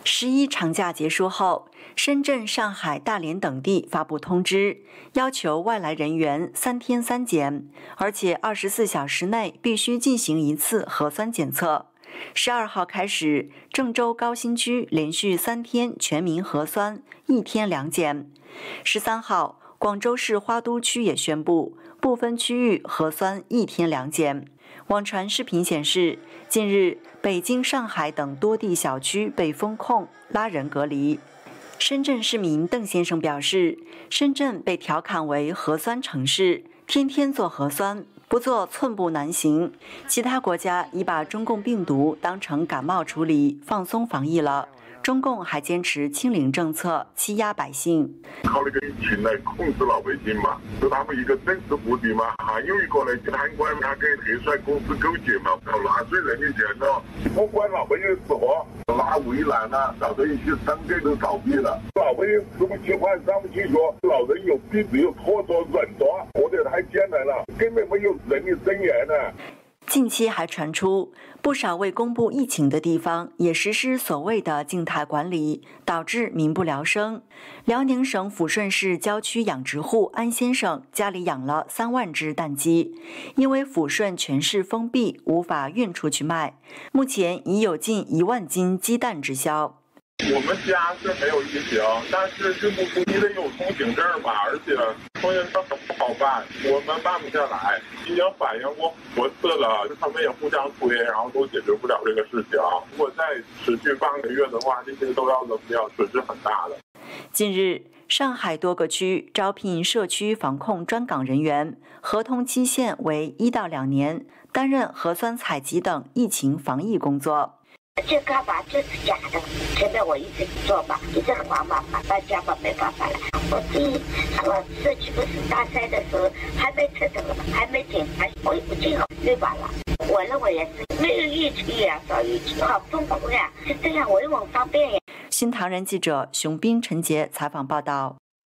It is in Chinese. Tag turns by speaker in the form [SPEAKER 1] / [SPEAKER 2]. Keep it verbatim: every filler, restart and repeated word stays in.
[SPEAKER 1] 十一长假结束后，深圳、上海、大连等地发布通知，要求外来人员三天三检，而且二十四小时内必须进行一次核酸检测。十二号开始，郑州高新区连续三天全民核酸，一天两检。十三号，广州市花都区也宣布，部分区域核酸一天两检。网传视频显示，近日北京、上海等多地小区被封控，拉人隔离。深圳市民邓先生表示，深圳被调侃为核酸城市，天天做核酸，不做寸步难行。其他国家已把中共病毒当成感冒处理，放松防疫了。中共还坚持清零政策，欺压百姓。
[SPEAKER 2] 靠那个疫情来控制老百姓嘛，是他们一个政治目的嘛。还有一个呢，贪官他跟黑帅公司勾结嘛，靠纳税人的钱了，不管老百姓死活，拉围栏了，搞得一些商店都倒闭了。老百姓吃不起饭，上不去学，老人有病只有拖着忍着，活得太艰难了，根本没有人的尊严呢。
[SPEAKER 1] 近期还传出，不少未公布疫情的地方也实施所谓的静态管理，导致民不聊生。辽宁省抚顺市郊区养殖户安先生家里养了三万只蛋鸡，因为抚顺全市封闭，无法运出去卖，目前已有近一万斤鸡蛋滞销。
[SPEAKER 2] 我们家是没有疫情，但是运不出去得有通行证嘛，而且通行证不好办，我们办不下来。已经反映过多次了，他们也互相推，然后都解决不了这个事情。如果再持续半个月的话，这些都要冷掉，损失很大的。
[SPEAKER 1] 近日，上海多个区招聘社区防控专岗人员，合同期限为一到两年，担任核酸采集等疫情防疫工作。
[SPEAKER 3] 这个吧就是假的，前面我一直做嘛，一直很忙嘛，大家嘛没办法了。我第一，我社区不是大赛的时候还没测等，还没检查，我也不进好对吧了？我认为也是没有疫情也要找疫情，好风控呀，是这样维稳方便呀。
[SPEAKER 1] 新唐人记者熊斌、陈杰采访报道。